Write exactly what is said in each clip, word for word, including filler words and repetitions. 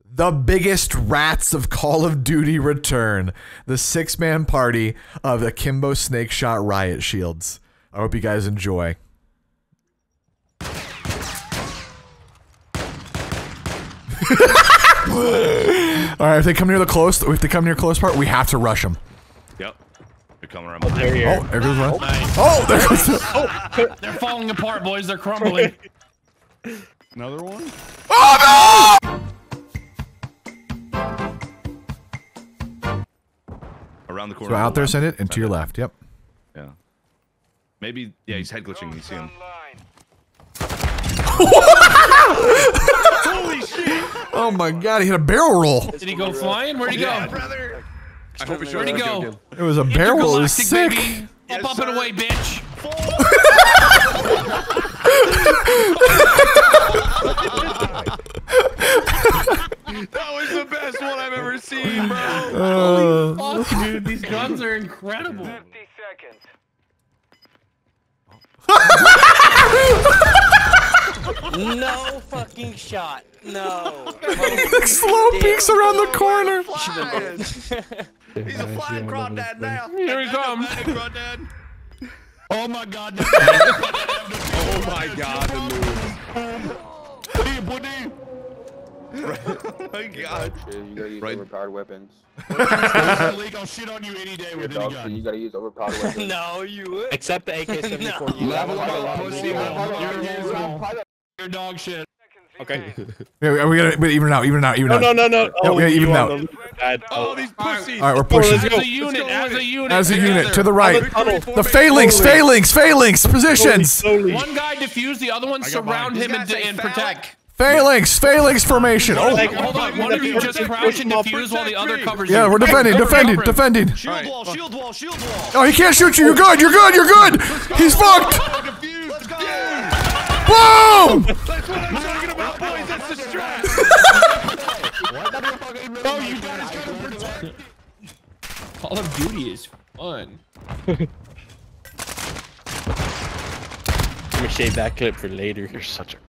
The biggest rats of Call of Duty return. The six-man party of Akimbo Snake Shot Riot Shields. I hope you guys enjoy. Alright, if they come near the close, if they come near close part, we have to rush them. Yep. They're coming around. Oh, there, you oh, there goes one. Oh, nice. Oh, there goes the oh, they're falling apart, boys. They're crumbling. Another one? Oh no! Around the corner. So out there, send it, and to your left. Yep. Yeah. Maybe. Yeah, he's head glitching. You see him. Holy shit! Oh my god, he hit a barrel roll. Did he go flying? Where'd he go? Yeah, brother. I hope it Where'd he go? It was a barrel roll. It was sick. Baby. Yes, up, up and away, bitch. That was the best one I've ever seen, bro. Uh, Holy fuck, dude. These guns are incredible. fifty seconds. No fucking shot. No. slow peeks around the corner. He's a flying crawdad now. Here he comes. Crawdad. Oh my god. Oh my god, the move. Oh my god. You gotta use Right. overpowered weapons. League, I'll shit on you any day with any Dog shit, gun. you gotta use overpowered weapons. No, you would. Except the A K seventy-four. No. Level up, up, pussy. You're You're dog shit. Okay. Yeah, we gotta but even it out, even it out, even No, out. no, no, no. Yeah, Oh, we gotta even you it want out. the bad- Oh, these pussies. All right, we're pushing. As a unit, as a unit. As a unit, together. to the right. Tunnel. The phalanx, phalanx, phalanx, positions. Slowly. One guy defuse, the other one got surround mine. him and, and protect. Phalanx, phalanx formation. Oh, Like, hold on, one of you just crouch and defuse while the other covers yeah, you. we're defending, Cover, defending, cover him. defending. Shield wall, shield wall, shield wall. Oh, he can't shoot you. You're good. You're good. You're good. He's fucked. Let's go. Boom! That's what I'm talking about, boys. That's the strat. Oh, you guys gotta protect. Call of Duty is fun. I'm gonna save that clip for later. You're such a.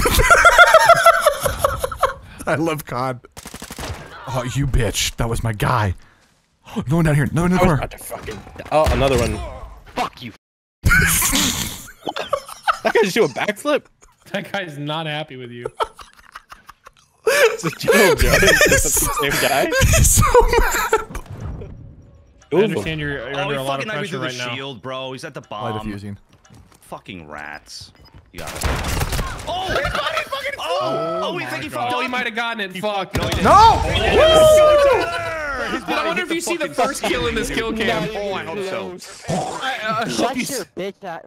I love C O D. Oh, you bitch. That was my guy. No one down here. No one in the I was corner. about to fucking. Oh, another one. Fuck you. That guy just do a backflip. That guy's not happy with you. It's a joke, Joe. It's the same guy. He's so mad. I understand you're, you're Oh, under he a lot of fucking knifed me pressure through the right now. shield, bro. He's at the Light bomb. diffusing. Fucking rats. You got it. Oh, he's fucking fucking. Oh, oh, we think he fucked Oh, up. he might have gotten it. Fuck. No, he didn't. No! His I body wonder hit if you see the fucking first kill in this kill cam. Oh, I hope so. I, uh, I hope Shut you your s- bitch out.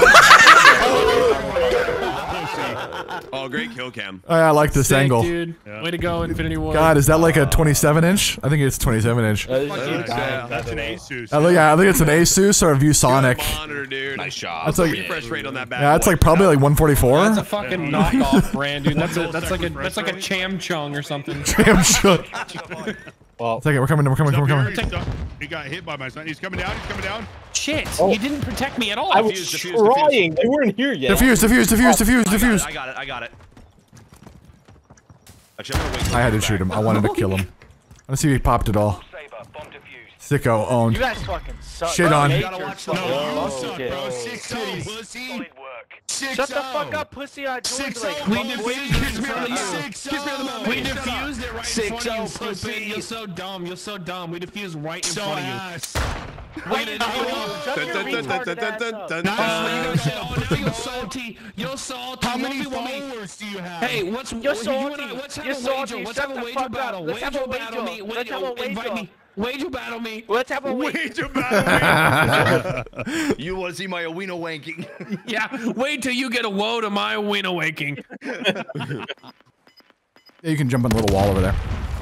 Oh, great kill cam. Oh, yeah, I like this Sick, angle. dude. Way to go, Infinity War. God, is that like a twenty-seven inch? I think it's twenty-seven inch. Uh, That's, Yeah. that's an Asus. I think, yeah, I think it's an Asus or a ViewSonic. Monitor, dude. Nice job. That's like- refresh rate on that bad. Yeah, that's boy. like probably like one forty-four. That's a fucking knockoff brand, dude. That's a that's like a that's like a Cham Chung or something. Damn shook. well, Second, we're coming, we're coming, we're coming. He's stuck. He got hit by my son. He's coming down. He's coming down. Shit, Oh. you didn't protect me at all. I was Diffuse, diffuse, diffuse. trying. They weren't here yet. Diffuse, diffuse, diffuse, diffuse, I got diffuse. it. I got it. I got it. Actually, I'm gonna wait till I had to he's shoot back. him. I wanted to kill him. Let's see if he popped it all. Saber, bomb defused. Sicko owned. You guys fucking suck. Shit on. You gotta watch No, the- you Oh, suck, okay. bro. Six oh, pussy. Solid work. Six Shut the oh. fuck up, pussy. I joined Six like. oh, We boy. defused Kiss it me on the in front of you. six Kiss me on the oh. mouth. We Shut up. defused it right in Six front of you, oh, stupid. pussy. You're so dumb. You're so dumb. We defused right in So front of you. ass. Wait, shut your retarded ass up. Nice. Uh, you Uh, got shit. Oh, now you're salty. You're salty. How many one v one me. followers do you have? Hey, what's You're you and salty. I, let's have You're a salty. wager. Let's Shut have a the wager fuck battle. up. Let's have a Wager battle wager. me. Let's Wait, have a oh, invite wager. me. Wager battle me. Let's have a wait. Wait about it. You want to see my Awino wanking? Yeah, wait till you get a woe to my win awakening. Yeah, you can jump on the little wall over there.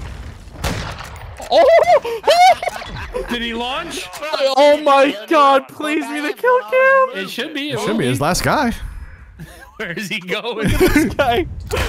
Did he launch? Oh my god, please be the kill cam. It should be. It should be his last guy. Where is he going? This guy.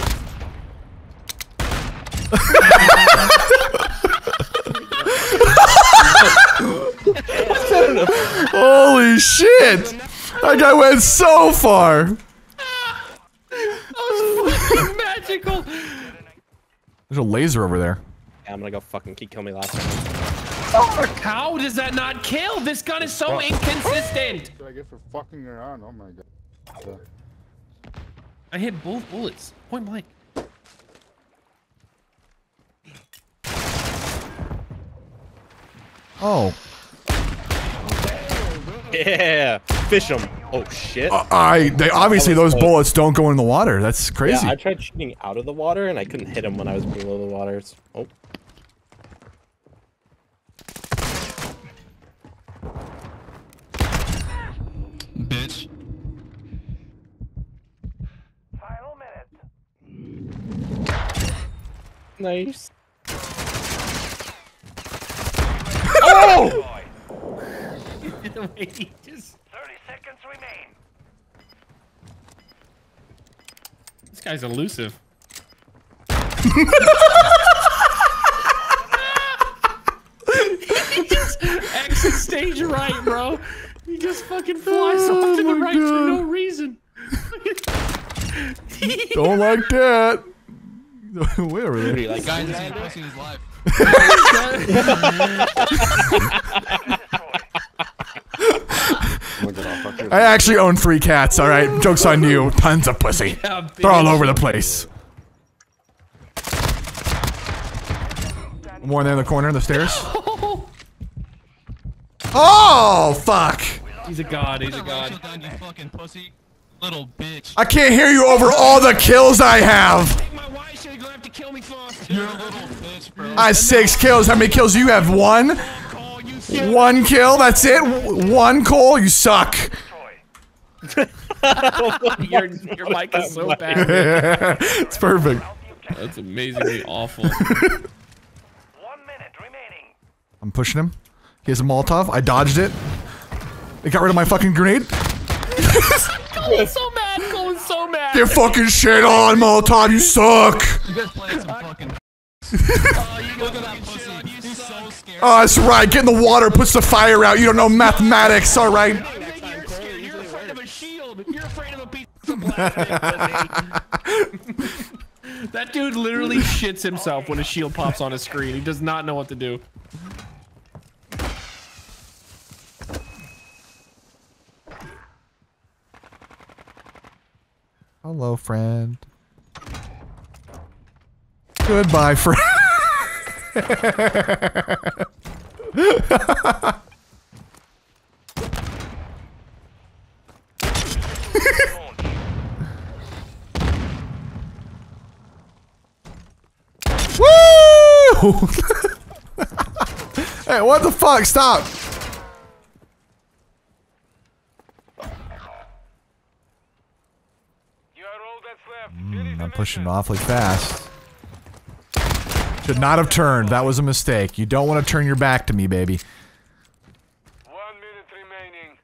Holy shit! That guy went so far. That was fucking magical. There's a laser over there. Yeah, I'm gonna go fucking keep kill me last time. How does that not kill? This gun is so inconsistent. What did I get for fucking around? Oh my god. I hit both bullets, point blank. Oh. Yeah, fish them. Oh shit. Uh, I. They obviously those bullets don't go in the water. That's crazy. Yeah, I tried shooting out of the water and I couldn't hit him when I was below the waters. Oh. Bitch. Final minute. Nice. Oh! The way he just... thirty seconds remain. This guy's elusive. He just exit stage right, bro. He just fucking flies off to the right for no reason. Don't like that. Where are they? Like, Guy that's been pushing his life. I actually own three cats, alright? Joke's on you. Tons of pussy. Yeah, They're all over the place. One there in the corner in the stairs. Oh, fuck. He's a god, he's a god. You fucking pussy. Little bitch. I can't hear you over all the kills I have. My wife, you're gonna have to kill me first. You're a little bitch, bro. I have six kills. How many kills do you have? One? One kill? That's it? One Cole? You suck. your, your mic is so bad. It's perfect. That's amazingly awful. One minute remaining. I'm pushing him. He has a Molotov. I dodged it. They got rid of my fucking grenade. Cole's so mad. Cole's so mad. Get fucking shit on, Molotov. You suck. You guys playing some fucking. Oh, you look at that pussy. He's so scared. Oh, that's right. Get in the water. Puts the fire out. You don't know mathematics. All right. You're scared. You're afraid of a shield. You're afraid of a piece of plastic. That dude literally shits himself when a shield pops on his screen. He does not know what to do. Hello, friend. Goodbye, friend. Woo! Hey, what the fuck? Stop. Mm, I'm pushing awfully fast. Should not have turned. That was a mistake. You don't want to turn your back to me, baby. One minute remaining.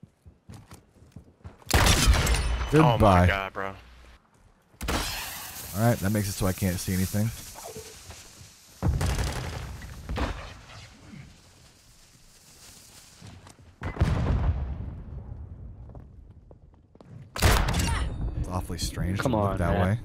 Goodbye. Oh my god, bro. Alright, that makes it so I can't see anything. It's awfully strange Come to look on, that man. way.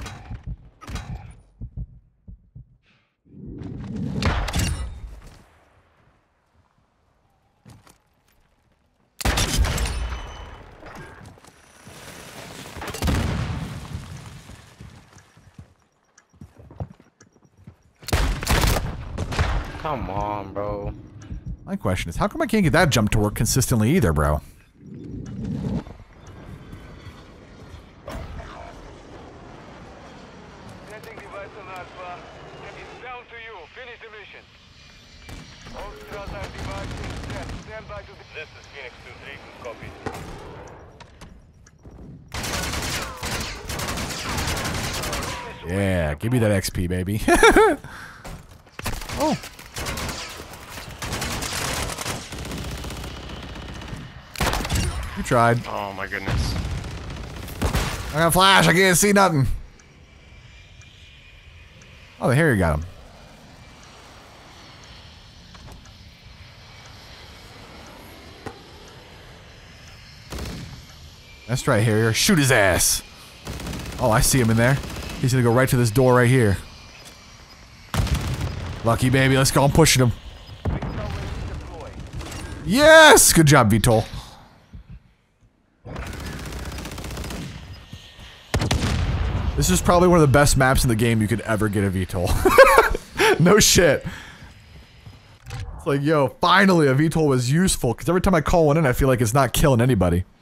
Come on, bro. My question is, how come I can't get that jump to work consistently either, bro? Setting device on Alpha. It's down to you. Finish the mission. All Strasser devices set. Stand by to the... This is Phoenix two three. Copy. Yeah, give me that X P, baby. Oh. You tried. Oh my goodness. I got a flash. I can't see nothing. Oh, the Harry got him. That's right, Harrier. Shoot his ass. Oh, I see him in there. He's gonna go right to this door right here. Lucky baby, let's go. I'm pushing him. Yes! Good job, V TOL. This is probably one of the best maps in the game you could ever get a V TOL. No shit. It's like, yo, finally a V TOL was useful, because every time I call one in, I feel like it's not killing anybody.